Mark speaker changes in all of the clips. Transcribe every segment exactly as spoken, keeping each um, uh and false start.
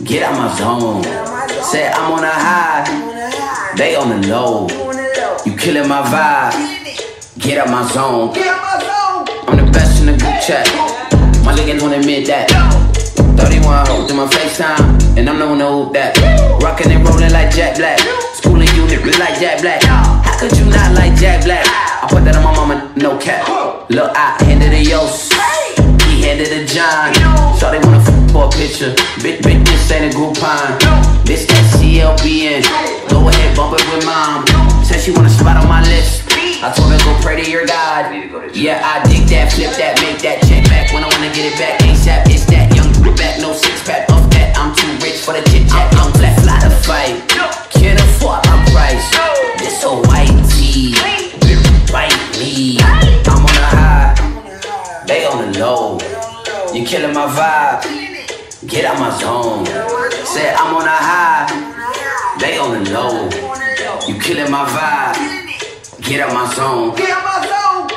Speaker 1: Get out my zone. Said I'm on a high, they on the low. You killing my vibe. Get out my zone. I'm the best in the group chat. My niggas wanna admit that. thirty-one hoes in my FaceTime, and I'm the one to hoop that. Rockin' and rollin' like Jack Black. Schooling unit like Jack Black. How could you not like Jack Black? I put that on my mama, no cap. Look, I handed it Yos. He handed it John. Shawty wanna f for a picture. Bitch, bitch, this ain't a Groupon. This that C L B N. Go ahead, bump it with mom. Said she want a spot on my list. I told her go pray to your God. Yeah, I dig that, flip that, make that check back when I wanna get it back. ASAP, it's that young back, no six pack off that. I'm too rich for the chit chat. I'm flat, fly to fight. Can't afford my price. This a white tee, bite me. I'm on the high, they on the low. You killing my vibe. Get out my zone. Said I'm on a high, they on the low. You killing my vibe. Get out my zone. Get out my zone.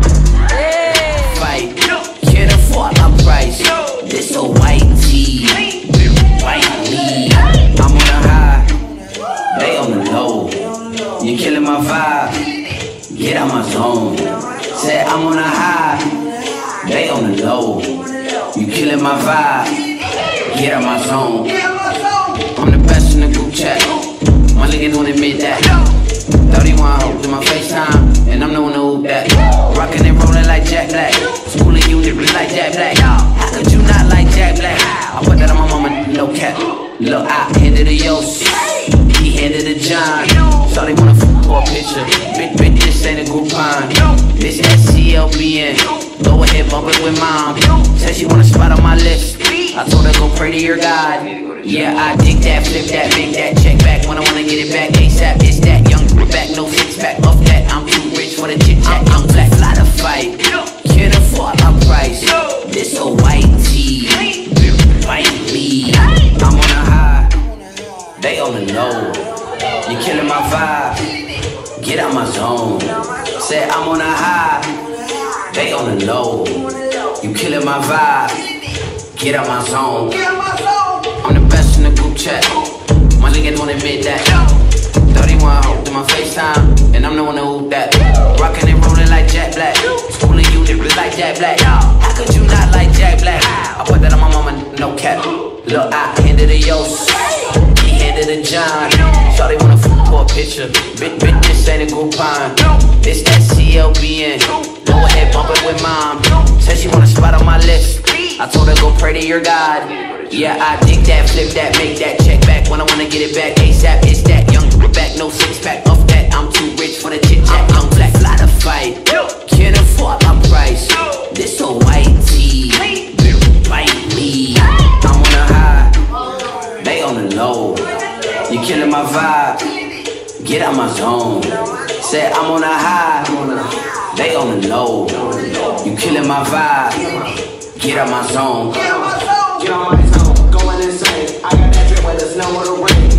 Speaker 1: Hey. Fight. Can't afford my price. This a white tee. White me. I'm on a high. They on the low. You killing my vibe. Get out my zone. Said I'm on a high. They on the low. You killing my vibe. Get out my zone. I'm the best in the group chat. My niggas don't admit that. thirty-one hoes in my FaceTime, and I'm the one to hoop that. Rockin' and rollin' like Jack Black. Schooling unit like Jack Black. How could you not like Jack Black? I put that on my mama, no cap. Look, I handed it Yos. He handed it John. Shawty wanna f for a picture. Bitch, bitch, this ain't a Groupon. This that C L B N. Go ahead, bump it with mom. Said she want a spot on my list. I told her go pray to your God. Yeah, I dig that, flip that, make that check back when I wanna get it back. ASAP, it's that young back, no six pack off that. I'm too rich for the chit chat. I'm flat, fly to fight. Can't afford my price. This a white tee, bite me. I'm on a high, they on the low. You killing my vibe. Get out my zone. Said I'm on a high, they on the low. You killing my vibe. Get out my zone. I'm the best in the group chat. My niggas don't admit that. thirty-one hoes in my FaceTime, and I'm the one to hoop that. Rockin' and rollin' like Jack Black. Schooling unit like Jack Black. How could you not like Jack Black? I put that on my mama, no cap. Look, I handed it Yos. He handed it John. Shawty wanna f for a picture. Bitch, bitch, this ain't a Groupon. This that C L B N. Go ahead, bump it with mom. Said she want a spot on my list. I told her go pray to your God. Yeah, I dig that, flip that, make that check back when I wanna get it back. ASAP, it's that young back, no six pack off that. I'm too rich for the chit chat. I'm flat, fly to fight. Can't afford my price. This a white tee, bite me. I'm on a high, they on the low. You killing my vibe. Get out my zone. Said I'm on a high, they on the low. You killing my vibe. Get out my zone. Get out my zone. Get on my zone. Going insane. I got that drip where there's no more to rain.